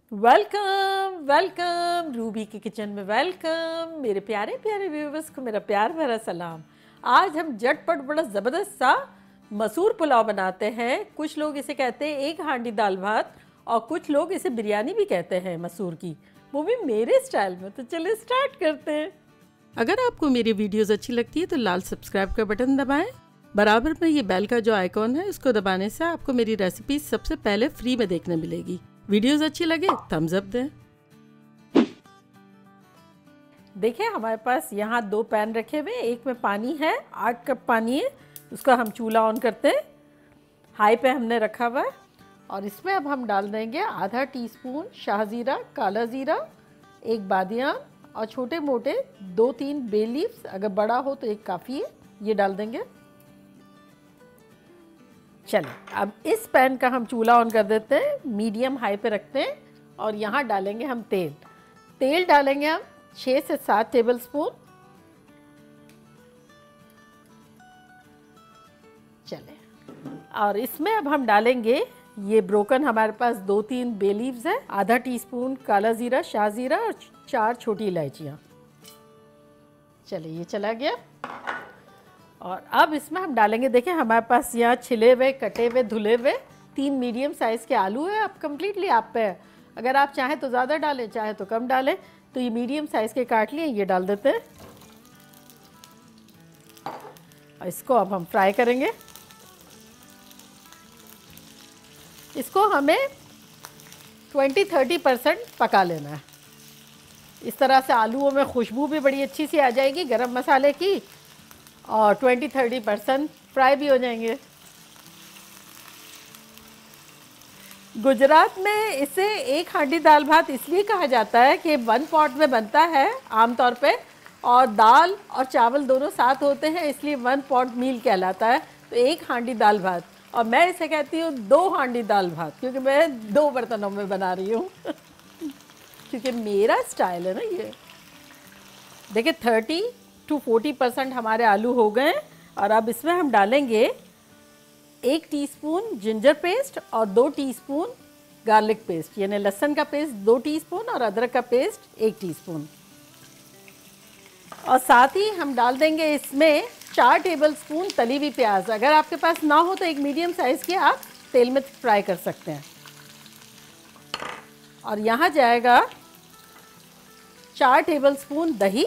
Welcome welcome Ruby की kitchen में welcome. मेरे प्यारे प्यारे व्यूवर्स को मेरा प्यार भरा सलाम। आज हम झटपट बड़ा ज़बरदस्त सा मसूर पुलाव बनाते हैं। कुछ लोग इसे कहते हैं एक हांडी दाल भात और कुछ लोग इसे बिरयानी भी कहते हैं मसूर की, वो भी मेरे स्टाइल में। तो चलिए स्टार्ट करते हैं। अगर आपको मेरी वीडियोस अच्छी लगती है तो लाल सब्सक्राइब का बटन दबाएं। बराबर में ये बेल का जो आइकॉन है उसको दबाने से आपको मेरी रेसिपी सबसे पहले फ्री में देखने मिलेगी। वीडियोस अच्छी लगे थम्स अप दें। देखिए हमारे पास यहाँ 2 पैन रखे हुए, एक में पानी है, 8 कप पानी है। उसका हम चूल्हा ऑन करते हैं, हाई पे हमने रखा हुआ है। और इसमें अब हम डाल देंगे आधा टीस्पून शाहजीरा, काला जीरा, एक बादियान और छोटे मोटे 2-3 बे लीव्स, अगर बड़ा हो तो एक काफ़ी है, ये डाल देंगे। चलिए अब इस पैन का हम चूल्हा ऑन कर देते हैं, मीडियम हाई पे रखते हैं और यहाँ डालेंगे हम तेल डालेंगे हम 6 से 7 टेबल स्पून। चलिए और इसमें अब हम डालेंगे ये ब्रोकन, हमारे पास 2-3 बे लीव्स है, आधा टीस्पून काला जीरा, शाहजीरा और 4 छोटी इलायचियाँ। चलिए ये चला गया। और अब इसमें हम डालेंगे, देखिए हमारे पास यहाँ छिले हुए, कटे हुए, धुले हुए 3 मीडियम साइज़ के आलू है। अब कम्प्लीटली आप पे है, अगर आप चाहें तो ज़्यादा डालें, चाहे तो कम डालें। तो ये मीडियम साइज़ के काट लिए, ये डाल देते हैं और इसको अब हम फ्राई करेंगे। इसको हमें 20-30% पका लेना है। इस तरह से आलूओं में खुशबू भी बड़ी अच्छी सी आ जाएगी गरम मसाले की और 20-30% फ्राई भी हो जाएंगे। गुजरात में इसे एक हांडी दाल भात इसलिए कहा जाता है कि 1 पॉट में बनता है आमतौर पे, और दाल और चावल दोनों साथ होते हैं, इसलिए 1 पॉट मील कहलाता है। तो एक हांडी दाल भात, और मैं इसे कहती हूँ 2 हांडी दाल भात, क्योंकि मैं 2 बर्तनों में बना रही हूँ क्योंकि मेरा स्टाइल है ना ये। देखिए 30-40% हमारे आलू हो गए हैं। और अब इसमें हम डालेंगे 1 टीस्पून जिंजर पेस्ट और 2 टीस्पून गार्लिक पेस्ट, यानी लहसुन का पेस्ट 2 टीस्पून और अदरक का पेस्ट 1 टीस्पून। और साथ ही हम डाल देंगे इसमें 4 टेबलस्पून तली हुई प्याज। अगर आपके पास ना हो तो एक मीडियम साइज़ की आप तेल में फ्राई कर सकते हैं। और यहाँ जाएगा 4 टेबलस्पून दही,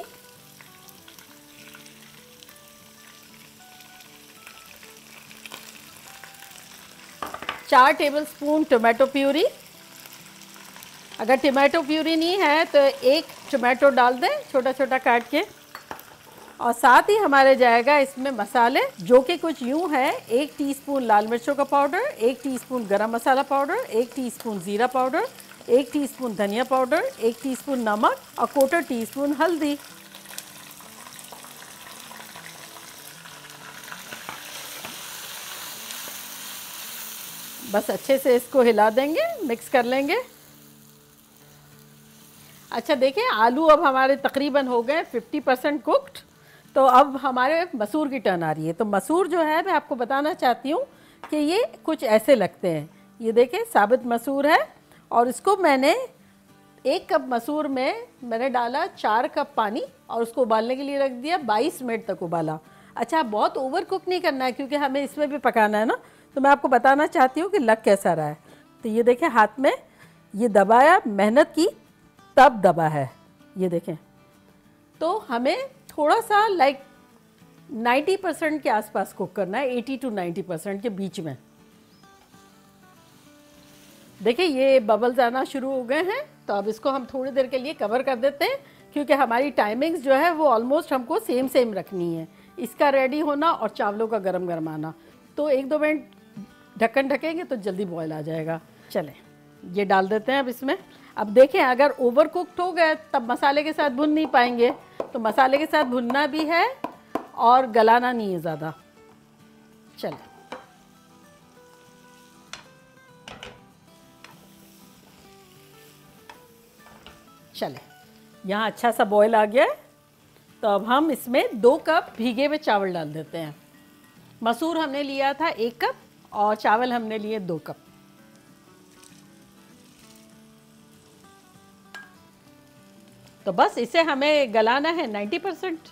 4 टेबलस्पून टोमेटो प्यूरी। अगर टोमेटो प्यूरी नहीं है तो 1 टोमेटो डाल दें छोटा छोटा काट के। और साथ ही हमारे जाएगा इसमें मसाले, जो कि कुछ यूँ है: 1 टीस्पून लाल मिर्चों का powder, 1 teaspoon garam masala powder, 1 teaspoon ज़ीरा पाउडर, 1 टीस्पून धनिया पाउडर, 1 टीस्पून नमक और 1/4 टीस्पून हल्दी। बस अच्छे से इसको हिला देंगे, मिक्स कर लेंगे। अच्छा देखिए आलू अब हमारे तकरीबन हो गए 50% कुक्ड। तो अब हमारे मसूर की टर्न आ रही है। तो मसूर जो है मैं आपको बताना चाहती हूँ कि ये कुछ ऐसे लगते हैं। ये देखें साबित मसूर है और इसको मैंने 1 कप मसूर में मैंने डाला 4 कप पानी और उसको उबालने के लिए रख दिया, 22 मिनट तक उबाला। अच्छा बहुत ओवर कुक नहीं करना है क्योंकि हमें इसमें भी पकाना है ना। तो मैं आपको बताना चाहती हूँ कि लग कैसा रहा है। तो ये देखें हाथ में ये दबाया, मेहनत की तब दबा है, ये देखें। तो हमें थोड़ा सा 90% के आसपास कुक करना है, 80 to 90% के बीच में। देखिए ये बबल्स आना शुरू हो गए हैं। तो अब इसको हम थोड़ी देर के लिए कवर कर देते हैं क्योंकि हमारी टाइमिंग्स जो है वो ऑलमोस्ट हमको सेम रखनी है, इसका रेडी होना और चावलों का गरम गरम आना। तो 1-2 मिनट ढक्कन ढकेंगे तो जल्दी बॉयल आ जाएगा। चलें ये डाल देते हैं अब इसमें। अब देखें अगर ओवर कुक्ड हो गए तब मसाले के साथ भुन नहीं पाएंगे, तो मसाले के साथ भुनना भी है और गलाना नहीं है ज़्यादा। चलें यहाँ अच्छा सा बॉयल आ गया है। तो अब हम इसमें 2 कप भीगे हुए चावल डाल देते हैं। मसूर हमने लिया था 1 कप और चावल हमने लिए 2 कप। तो बस इसे हमें गलाना है 90%।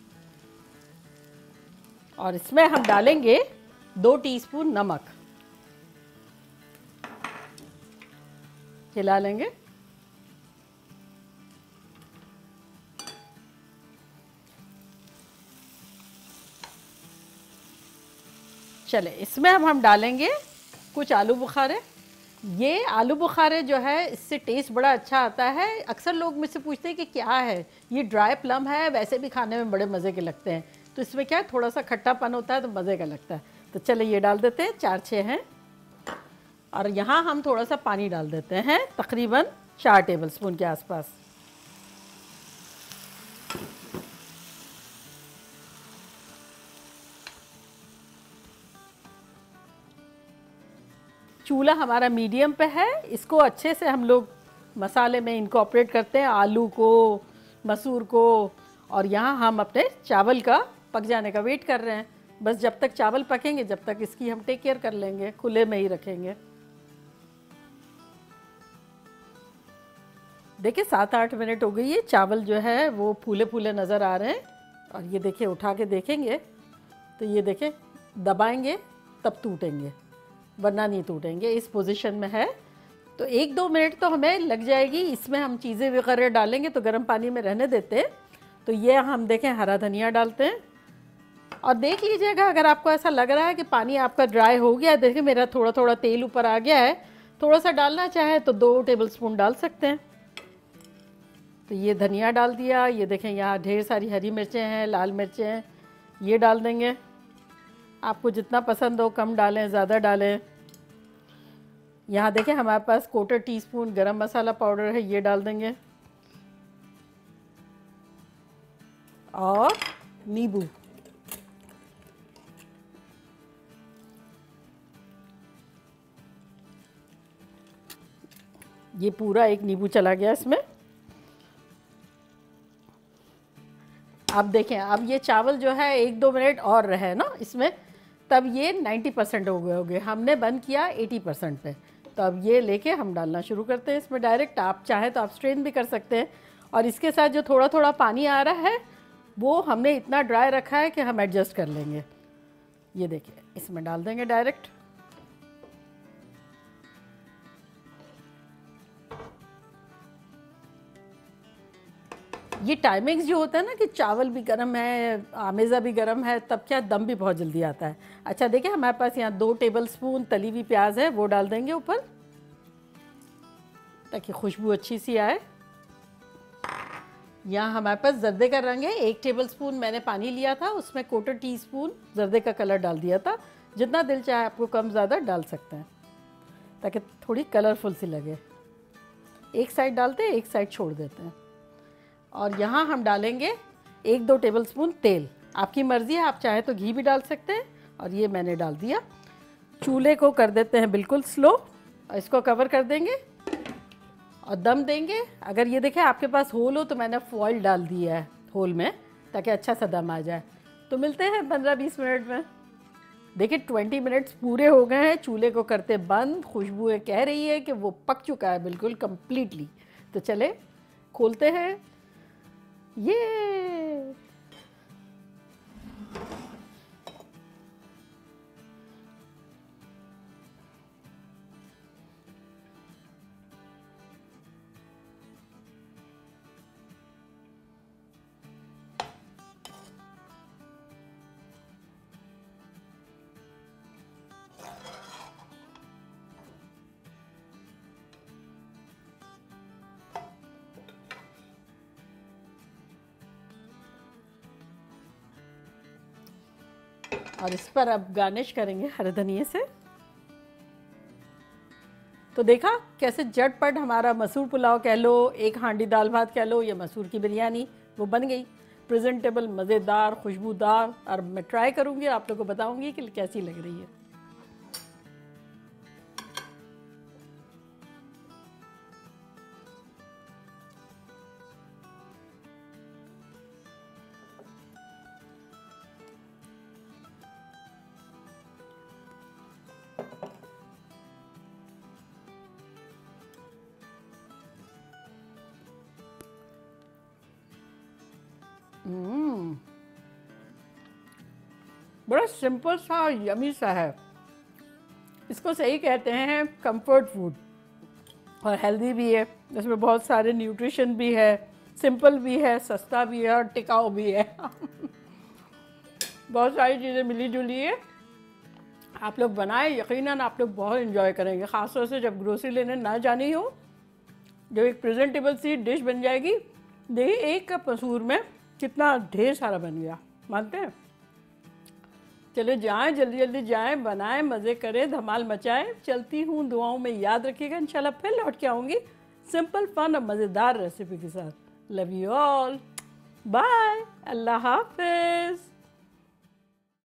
और इसमें हम डालेंगे 2 टीस्पून नमक, हिला लेंगे। चले, इसमें हम डालेंगे कुछ आलू बुखारे। ये आलू बुखारे जो है इससे टेस्ट बड़ा अच्छा आता है। अक्सर लोग मुझसे पूछते हैं कि क्या है ये, ड्राई प्लम है, वैसे भी खाने में बड़े मज़े के लगते हैं, तो इसमें क्या है थोड़ा सा खट्टापन होता है तो मज़े का लगता है। तो चले ये डाल देते हैं, 4-6 हैं। और यहाँ हम थोड़ा सा पानी डाल देते हैं, तकरीबन 4 टेबलस्पून के आसपास। चूल्हा हमारा मीडियम पे है। इसको अच्छे से हम लोग मसाले में इनकॉर्पोरेट करते हैं, आलू को, मसूर को। और यहाँ हम अपने चावल का पक जाने का वेट कर रहे हैं। बस जब तक चावल पकेंगे जब तक इसकी हम टेक केयर कर लेंगे, खुले में ही रखेंगे। देखिए 7-8 मिनट हो गई है, चावल जो है वो फूले फूले नज़र आ रहे हैं। और ये देखिए उठा के देखेंगे तो ये देखें, दबाएंगे तब टूटेंगे, वरना नहीं टूटेंगे। इस पोजीशन में है। तो 1-2 मिनट तो हमें लग जाएगी। इसमें हम चीज़ें वगैरह डालेंगे तो गर्म पानी में रहने देते हैं। तो ये हम देखें हरा धनिया डालते हैं। और देख लीजिएगा अगर आपको ऐसा लग रहा है कि पानी आपका ड्राई हो गया, देखिए मेरा थोड़ा थोड़ा तेल ऊपर आ गया है, थोड़ा सा डालना चाहे तो 2 टेबलस्पून डाल सकते हैं। तो ये धनिया डाल दिया। ये देखें यहाँ ढेर सारी हरी मिर्चें हैं, लाल मिर्चें हैं, ये डाल देंगे। आपको जितना पसंद हो कम डालें, ज़्यादा डालें। यहाँ देखें हमारे पास 1/4 टीस्पून गरम मसाला पाउडर है, ये डाल देंगे। और नींबू, ये पूरा 1 नींबू चला गया इसमें। अब देखें, अब ये चावल जो है 1-2 मिनट और रहे ना इसमें, तब ये 90% हो गए होंगे। हमने बंद किया 80% पे। तो अब ये लेके हम डालना शुरू करते हैं इसमें डायरेक्ट। आप चाहे तो आप स्ट्रेन भी कर सकते हैं। और इसके साथ जो थोड़ा थोड़ा पानी आ रहा है वो हमने इतना ड्राई रखा है कि हम एडजस्ट कर लेंगे। ये देखिए इसमें डाल देंगे डायरेक्ट। ये टाइमिंग्स जो होता है ना कि चावल भी गर्म है, आमेज़ा भी गर्म है, तब क्या दम भी बहुत जल्दी आता है। अच्छा देखिए हमारे पास यहाँ 2 टेबलस्पून तली हुई प्याज है, वो डाल देंगे ऊपर ताकि खुशबू अच्छी सी आए। यहाँ हमारे पास जर्दे का रंग है। 1 टेबलस्पून मैंने पानी लिया था, उसमें 1/4 टीस्पून जर्दे का कलर डाल दिया था। जितना दिल चाहे आपको कम ज़्यादा डाल सकते हैं ताकि थोड़ी कलरफुल सी लगे। एक साइड डालते हैं, एक साइड छोड़ देते हैं। और यहाँ हम डालेंगे 1-2 टेबलस्पून तेल। आपकी मर्ज़ी है, आप चाहे तो घी भी डाल सकते हैं। और ये मैंने डाल दिया। चूल्हे को कर देते हैं बिल्कुल स्लो और इसको कवर कर देंगे और दम देंगे। अगर ये देखें आपके पास होल हो तो मैंने फॉइल डाल दिया है होल में ताकि अच्छा सा दम आ जाए। तो मिलते हैं 15-20 मिनट में। देखिए 20 मिनट्स पूरे हो गए हैं, चूल्हे को करते बंद। खुशबू कह रही है कि वो पक चुका है बिल्कुल कम्प्लीटली। तो चले खोलते हैं। ये और इस पर अब गार्निश करेंगे हरे धनिए से। तो देखा कैसे झटपट हमारा मसूर पुलाव कह लो, एक हांडी दाल भात कह लो, या मसूर की बिरयानी वो बन गई। प्रेजेंटेबल, मज़ेदार, खुशबूदार। और मैं ट्राई करूँगी, आप लोगों को बताऊँगी कि कैसी लग रही है। बड़ा सिंपल सा, यमी सा है। इसको सही कहते हैं कंफर्ट फूड, और हेल्दी भी है। इसमें बहुत सारे न्यूट्रिशन भी है, सिंपल भी है, सस्ता भी है और टिकाऊ भी है। बहुत सारी चीज़ें मिली जुली है। आप लोग बनाएं, यकीनन आप लोग बहुत एंजॉय करेंगे, ख़ासतौर से जब ग्रोसरी लेने ना जानी हो। जो एक प्रेजेंटेबल सी डिश बन जाएगी। देखिए एक कप मसूर में कितना ढेर सारा बन गया, मानते हैं? चले जाएं, जल्दी जल्दी जाएं, बनाएं, मज़े करें, धमाल मचाएं। चलती हूँ, दुआओं में याद रखिएगा। इंशाल्लाह फिर लौट के आऊँगी सिंपल फन और मज़ेदार रेसिपी के साथ। लव यू ऑल, बाय, अल्लाह हाफिज़।